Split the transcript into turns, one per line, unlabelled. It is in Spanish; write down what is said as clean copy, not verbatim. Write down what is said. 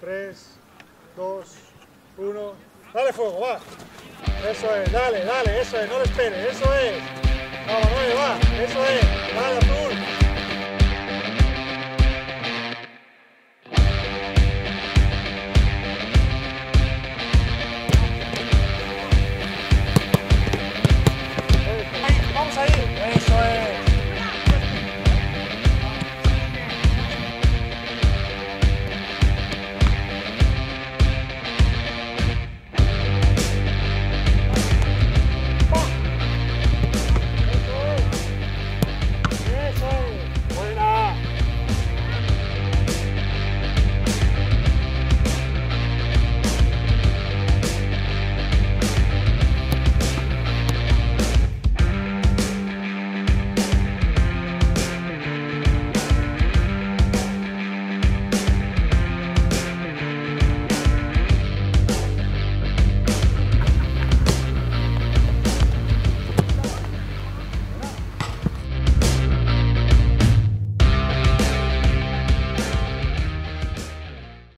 3, 2, 1. Dale fuego, va. Eso es, dale, dale, eso es, no le esperes, eso es. Vamos, 9, va, eso es. Dale, azul.